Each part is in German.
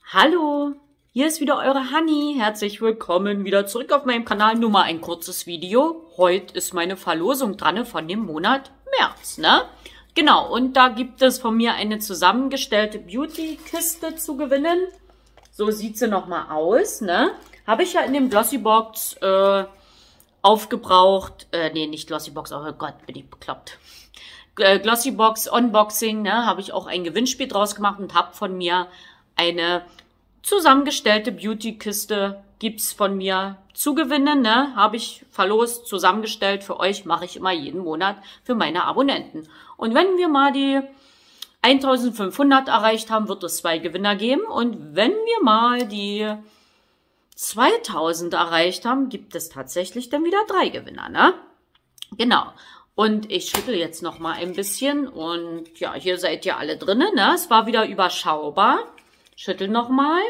Hallo, hier ist wieder eure Hanni. Herzlich willkommen wieder zurück auf meinem Kanal. Nur mal ein kurzes Video. Heute ist meine Verlosung dran von dem Monat März, ne? Genau, und da gibt es von mir eine zusammengestellte Beauty-Kiste zu gewinnen. So sieht sie nochmal aus, ne? Habe ich ja in dem Glossybox aufgebraucht. Nee, nicht Glossybox, oh Gott, bin ich bekloppt. Glossybox Unboxing, ne? Habe ich auch ein Gewinnspiel draus gemacht und habe von mir eine zusammengestellte Beauty-Kiste, gibt's von mir zu gewinnen, ne? Habe ich verlost, zusammengestellt für euch, mache ich immer jeden Monat für meine Abonnenten. Und wenn wir mal die 1500 erreicht haben, wird es 2 Gewinner geben. Und wenn wir mal die 2000 erreicht haben, gibt es tatsächlich dann wieder 3 Gewinner, ne? Genau. Und ich schüttel jetzt noch mal ein bisschen und ja, hier seid ihr alle drinnen, ne? Es war wieder überschaubar. Schüttel noch mal.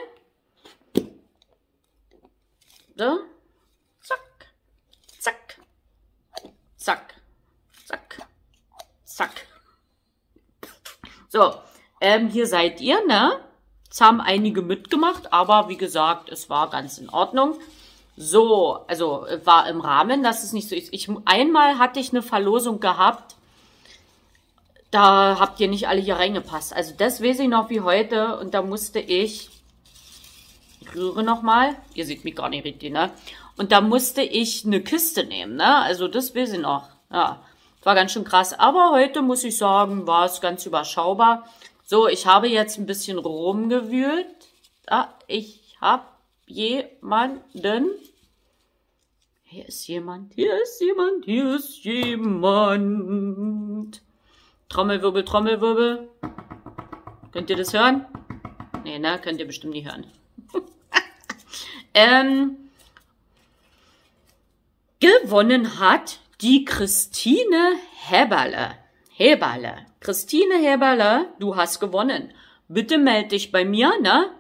So. Zack. Zack. Zack. Zack. Zack. So, hier seid ihr, ne? Es haben einige mitgemacht, aber wie gesagt, es war ganz in Ordnung. So, also war im Rahmen, dass es nicht so ist. Einmal hatte ich eine Verlosung gehabt, da habt ihr nicht alle hier reingepasst. Also das weiß ich noch wie heute und da musste ich rühre nochmal, ihr seht mich gar nicht richtig, ne? Und da musste ich eine Kiste nehmen, ne? Also das weiß ich noch, ja. War ganz schön krass, aber heute muss ich sagen, war es ganz überschaubar. So, ich habe jetzt ein bisschen rumgewühlt. Ah, ich habe jemanden. Hier ist jemand, hier ist jemand, hier ist jemand. Trommelwirbel, Trommelwirbel. Könnt ihr das hören? Nee, ne? Könnt ihr bestimmt nicht hören. Gewonnen hat die Christine Heberle. Christine Heberle, du hast gewonnen. Bitte melde dich bei mir, ne?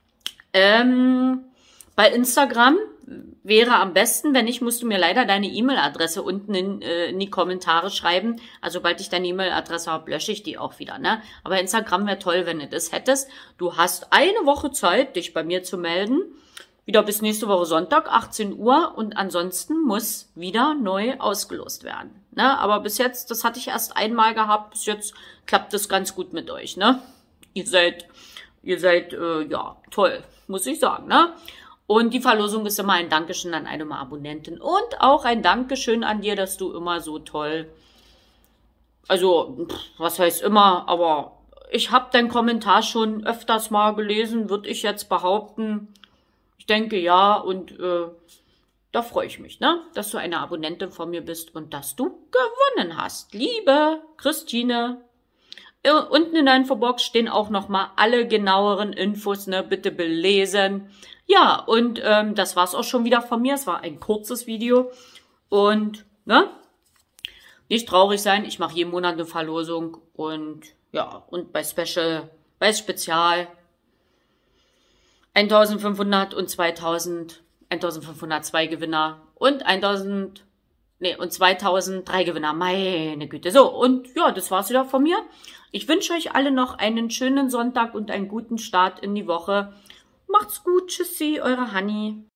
Bei Instagram wäre am besten, wenn nicht, musst du mir leider deine E-Mail-Adresse unten in die Kommentare schreiben. Also sobald ich deine E-Mail-Adresse habe, lösche ich die auch wieder, ne? Aber Instagram wäre toll, wenn du das hättest. Du hast eine Woche Zeit, dich bei mir zu melden. Wieder bis nächste Woche Sonntag, 18 Uhr. Und ansonsten muss wieder neu ausgelost werden, ne? Aber bis jetzt, das hatte ich erst einmal gehabt. Bis jetzt klappt das ganz gut mit euch, ne? Ihr seid ja, toll, muss ich sagen, ne? Und die Verlosung ist immer ein Dankeschön an eine Abonnentin und auch ein Dankeschön an dir, dass du immer so toll, also, was heißt immer, aber ich habe deinen Kommentar schon öfters mal gelesen, würde ich jetzt behaupten. Ich denke, ja, und da freue ich mich, ne, dass du eine Abonnentin von mir bist und dass du gewonnen hast. Liebe Christine, unten in der Infobox stehen auch nochmal alle genaueren Infos, ne, bitte belesen. Ja, und das war's auch schon wieder von mir. Es war ein kurzes Video. Und, ne? Nicht traurig sein. Ich mache jeden Monat eine Verlosung. Und, ja, und bei Spezial 1500 und 2000, 1502 Gewinner und 2000 3 Gewinner. Meine Güte. So, und ja, das war's wieder von mir. Ich wünsche euch alle noch einen schönen Sonntag und einen guten Start in die Woche. Macht's gut, tschüssi, eure Hanni.